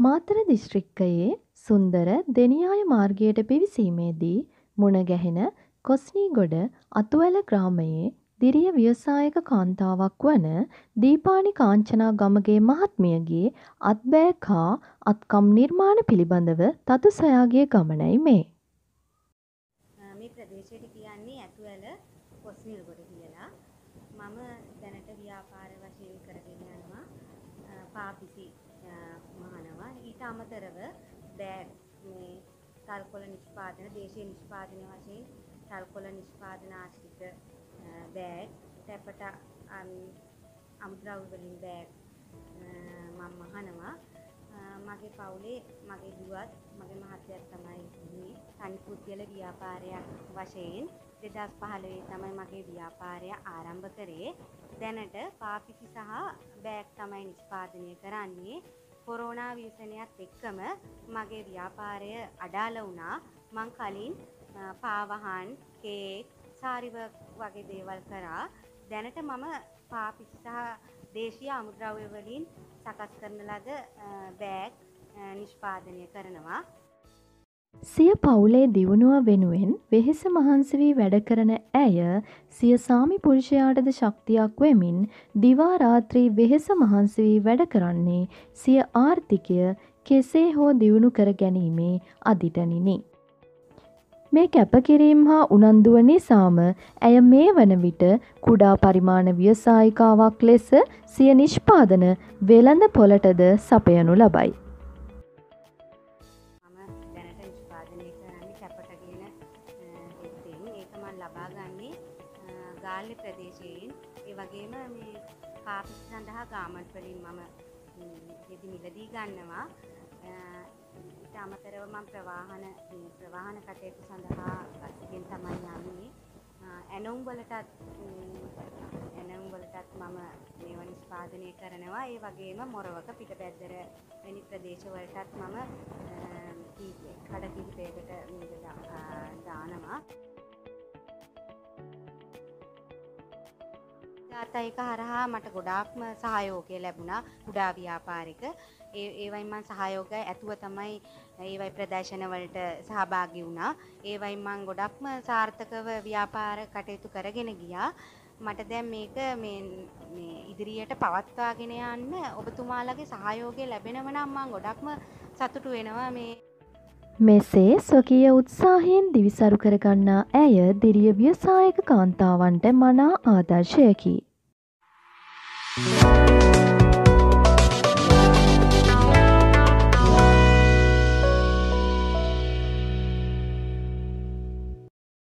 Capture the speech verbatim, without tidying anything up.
මාතර දිස්ත්‍රික්කයේ සුන්දර දෙනියාය මාර්ගයට පිවිසීමේදී මුණ ගැහෙන කොස්නීගොඩ අතුවැල ග්‍රාමයේ දිරිය ව්‍යවසායක කාන්තාවක් වන දීපානි කාංචනා ගමගේ මහත්මියගේ අත්බෑග් හා අත්කම් නිර්මාණ පිළිබඳව තතු සොයාගිය ගමනයි මේ. මේ ප්‍රදේශයට කියන්නේ අතුවැල කොස්නීගොඩ කියලා. මම දැනට ව්‍යාපාර වශයෙන් කරගෙන යනවා පාපිසි මහනවා. ඊට අමතරව බෑග් මේ තල්කොළ නිෂ්පාදන දේශීය නිෂ්පාදන වශයෙන් තල්කොළ නිෂ්පාදන ආශ්‍රිත බෑග් තැපට අමුද්‍රව්‍ය වලින් බෑග් මම මහනවා. මගේ පවුලේ මගේ දුවත් මගේ මහත්තයාත් තමයි මේ තනි පුද්ගල ව්‍යාපාරයක් වශයෙන් දෙදහස් පහළොව තමයි මගේ ව්‍යාපාරය ආරම්භ කරේ. දැනට පාපිසි සහ බෑග් තමයි නිෂ්පාදනය කරන්නේ. කොරෝනා ව්‍යසනයත් එක්කම මගේ ව්‍යාපාරය අඩාල වුණා. මං කලින් පාවහන්, කේක්, සාරි වගේ දේවල් කරා. දැනට මම පාපිසි සහ දේශීය අමුද්‍රව්‍ය වලින් සකස් කරන ලද බෑග් නිෂ්පාදනය කරනවා. සිය පවුලේ දියුණුව වෙනුවෙන් වෙහෙස මහන්සි වී වැඩ කරන ඇය සිය සාමි පුරුෂයාටද ශක්තියක් වෙමින් දිවා රාත්‍රී වෙහෙස මහන්සි වී වැඩ කරන්නේ සිය ආර්ථිකය කෙසේ හෝ දියුණු කර ගැනීමේ අදිටනිනි. මේ කැපකිරීම හා උනන්දුව නිසාම ඇය මේ වන විට කුඩා පරිමාණ ව්‍යවසායිකාවක් ලෙස සිය නිෂ්පාදන වෙළඳ පොළටද සපයනු ලබයි. මම දැනට නිෂ්පාදනය කරන්නේ කැපට කියන එකෙන්. ඒක මම ලබා ගන්නේ ගාල්ලේ ප්‍රදේශයෙන්. ඒ වගේම මේ පාපිසි සඳහා ගාමන්ට් වලින් මම යෙදි මිලදී ගන්නවා. ඊට අමතරව මම ප්‍රවාහන ප්‍රවාහන කටයුතු සඳහා අස්සිගෙන් තමයි යන්නේ. ඇනොම් වලටත් ඇනොම් වලටත් මම මේවා නිෂ්පාදනය කරනවා. ඒ වගේම මොරවක පිටබැද්දර වැනි ප්‍රදේශ වලටත් මම කඩ කිහිපයකට මේක දානවා. ජාතයික හරහා මට ගොඩාක්ම සහයෝගය ලැබුණා කුඩා ව්‍යාපාරික. ඒ ඒවයින් මම සහයෝගය ඇතුව තමයි ඒවයි ප්‍රදර්ශන වලට සහභාගී වුණා. ඒවයින් මම ගොඩක්ම සාර්ථකව ව්‍යාපාර කටයුතු කරගෙන ගියා. මට දැන් මේක මේ මේ ඉදිරියට පවත්වාගෙන යන්න ඔබතුමාලගේ සහයෝගය ලැබෙනව නම් මම ගොඩක්ම සතුටු වෙනවා. මේ මෙසේ ස්වකීය උත්සාහයෙන් දිවිසරු කරගන්නා ඇය දිරිය ව්‍යවසායක කාන්තාවන්ට මනා ආදර්ශයකි.